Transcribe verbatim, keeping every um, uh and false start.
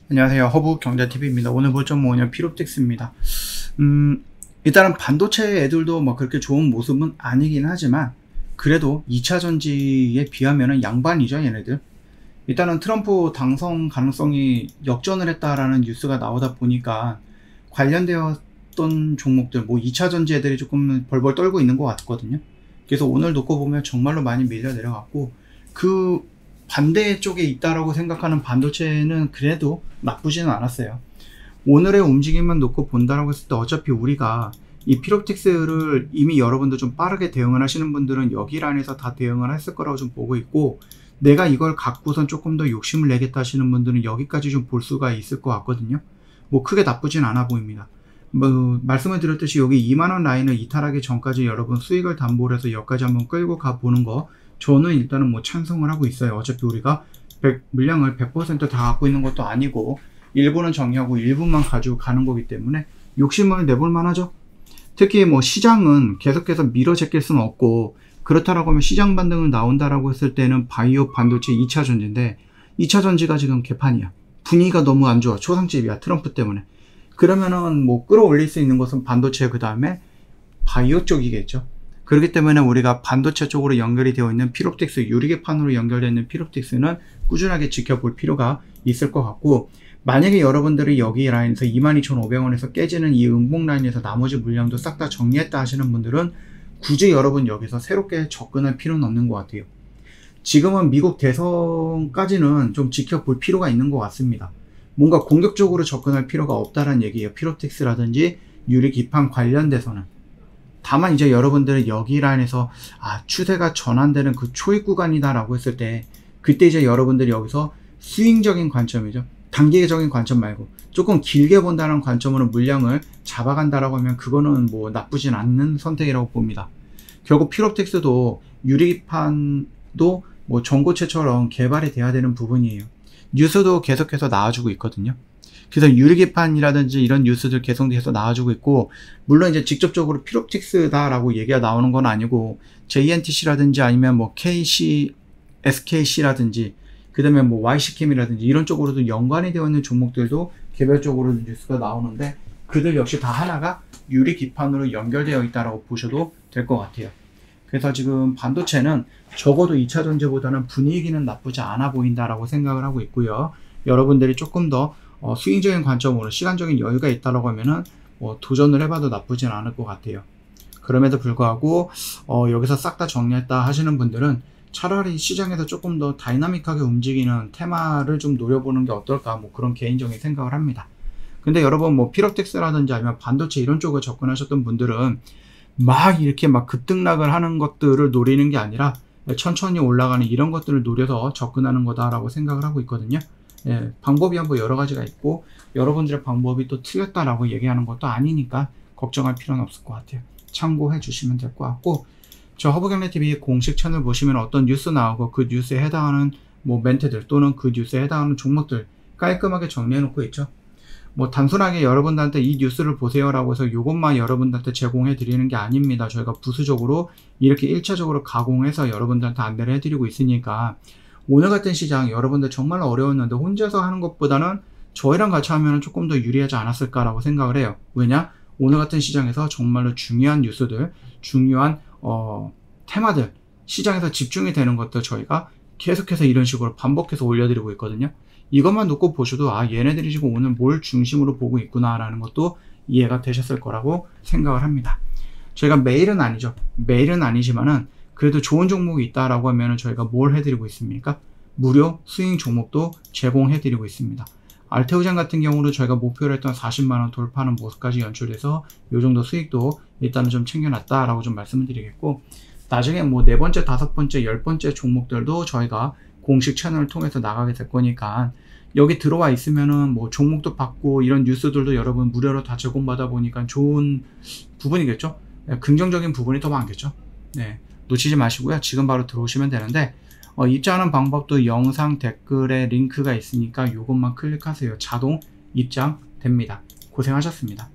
안녕하세요. 허브경제티비입니다. 오늘 볼 점 뭐냐, 피롭틱스입니다. 음, 일단은 반도체 애들도 뭐 그렇게 좋은 모습은 아니긴 하지만 그래도 이 차 전지에 비하면은 양반이죠, 얘네들. 일단은 트럼프 당선 가능성이 역전을 했다라는 뉴스가 나오다 보니까 관련되었던 종목들, 뭐 이 차 전지 애들이 조금 벌벌 떨고 있는 것 같거든요. 그래서 오늘 놓고 보면 정말로 많이 밀려 내려갔고, 그 반대 쪽에 있다라고 생각하는 반도체는 그래도 나쁘지는 않았어요. 오늘의 움직임만 놓고 본다라고 했을 때 어차피 우리가 이 피롭틱스를 이미 여러분들 좀 빠르게 대응을 하시는 분들은 여기 라인에서 다 대응을 했을 거라고 좀 보고 있고, 내가 이걸 갖고선 조금 더 욕심을 내겠다 하시는 분들은 여기까지 좀 볼 수가 있을 것 같거든요. 뭐 크게 나쁘진 않아 보입니다. 뭐 말씀을 드렸듯이 여기 이만 원 라인을 이탈하기 전까지 여러분 수익을 담보로 해서 여기까지 한번 끌고 가 보는 거, 저는 일단은 뭐 찬성을 하고 있어요. 어차피 우리가 백, 물량을 백 퍼센트 다 갖고 있는 것도 아니고 일부는 정리하고 일부만 가지고 가는 거기 때문에 욕심을 내볼 만하죠. 특히 뭐 시장은 계속해서 밀어 제낄 수는 없고, 그렇다라고 하면 시장 반등을 나온다라고 했을 때는 바이오 반도체 이 차 전지인데 이 차 전지가 지금 개판이야. 분위기가 너무 안 좋아. 초상집이야. 트럼프 때문에. 그러면은 뭐 끌어올릴 수 있는 것은 반도체, 그 다음에 바이오 쪽이겠죠. 그렇기 때문에 우리가 반도체 쪽으로 연결이 되어 있는 피롭틱스, 유리개판으로 연결되어 있는 피롭틱스는 꾸준하게 지켜볼 필요가 있을 것 같고, 만약에 여러분들이 여기 라인에서 이만 이천오백 원에서 깨지는 이 음봉 라인에서 나머지 물량도 싹 다 정리했다 하시는 분들은 굳이 여러분 여기서 새롭게 접근할 필요는 없는 것 같아요. 지금은 미국 대선까지는 좀 지켜볼 필요가 있는 것 같습니다. 뭔가 공격적으로 접근할 필요가 없다는 얘기예요. 피롭틱스라든지 유리기판 관련돼서는. 다만 이제 여러분들은 여기 라인에서 아, 추세가 전환되는 그 초입 구간이다 라고 했을 때, 그때 이제 여러분들이 여기서 스윙적인 관점이죠. 단기적인 관점 말고 조금 길게 본다는 관점으로 물량을 잡아간다라고 하면 그거는 뭐 나쁘진 않는 선택이라고 봅니다. 결국 피롭틱스도 유리판도 뭐 전고체처럼 개발이 돼야 되는 부분이에요. 뉴스도 계속해서 나와주고 있거든요. 그래서 유리기판이라든지 이런 뉴스들 계속해서 나와주고 있고, 물론 이제 직접적으로 피롭틱스다라고 얘기가 나오는 건 아니고 제이엔티씨라든지 아니면 뭐 케이씨, 에스케이씨라든지 그 다음에 뭐 와이씨캠이라든지 이런 쪽으로도 연관이 되어 있는 종목들도 개별적으로 뉴스가 나오는데, 그들 역시 다 하나가 유리기판으로 연결되어 있다라고 보셔도 될 것 같아요. 그래서 지금 반도체는 적어도 이 차 전지보다는 분위기는 나쁘지 않아 보인다라고 생각을 하고 있고요. 여러분들이 조금 더 어, 스윙적인 관점으로 시간적인 여유가 있다라고 하면은 뭐 도전을 해봐도 나쁘진 않을 것 같아요. 그럼에도 불구하고 어, 여기서 싹 다 정리했다 하시는 분들은 차라리 시장에서 조금 더 다이나믹하게 움직이는 테마를 좀 노려보는 게 어떨까, 뭐 그런 개인적인 생각을 합니다. 근데 여러분 뭐 피롭틱스라든지 아니면 반도체 이런 쪽을 접근하셨던 분들은 막 이렇게 막 급등락을 하는 것들을 노리는 게 아니라 천천히 올라가는 이런 것들을 노려서 접근하는 거다라고 생각을 하고 있거든요. 예, 방법이 한번 여러 가지가 있고 여러분들의 방법이 또 틀렸다라고 얘기하는 것도 아니니까 걱정할 필요는 없을 것 같아요. 참고해 주시면 될 것 같고, 저 허브경제티비 공식 채널 보시면 어떤 뉴스 나오고 그 뉴스에 해당하는 뭐 멘트들 또는 그 뉴스에 해당하는 종목들 깔끔하게 정리해 놓고 있죠. 뭐 단순하게 여러분들한테 이 뉴스를 보세요라고 해서 이것만 여러분들한테 제공해 드리는 게 아닙니다. 저희가 부수적으로 이렇게 일 차적으로 가공해서 여러분들한테 안내를 해 드리고 있으니까, 오늘 같은 시장 여러분들 정말 어려웠는데 혼자서 하는 것보다는 저희랑 같이 하면 조금 더 유리하지 않았을까라고 생각을 해요. 왜냐? 오늘 같은 시장에서 정말로 중요한 뉴스들, 중요한 어, 테마들, 시장에서 집중이 되는 것들 저희가 계속해서 이런 식으로 반복해서 올려드리고 있거든요. 이것만 놓고 보셔도 아, 얘네들이 지금 오늘 뭘 중심으로 보고 있구나 라는 것도 이해가 되셨을 거라고 생각을 합니다. 저희가 매일은 아니죠. 매일은 아니지만은 그래도 좋은 종목이 있다라고 하면 저희가 뭘 해드리고 있습니까? 무료 스윙 종목도 제공해드리고 있습니다. 알테오젠 같은 경우도 저희가 목표로 했던 사십만 원 돌파하는 모습까지 연출해서 이 정도 수익도 일단은 좀 챙겨놨다라고 좀 말씀을 드리겠고, 나중에 뭐 네 번째, 다섯 번째, 열 번째 종목들도 저희가 공식 채널을 통해서 나가게 될 거니까 여기 들어와 있으면은 뭐 종목도 받고 이런 뉴스들도 여러분 무료로 다 제공받아 보니까 좋은 부분이겠죠. 네, 긍정적인 부분이 더 많겠죠. 네, 놓치지 마시고요. 지금 바로 들어오시면 되는데 어, 입장하는 방법도 영상 댓글에 링크가 있으니까 이것만 클릭하세요. 자동 입장 됩니다. 고생하셨습니다.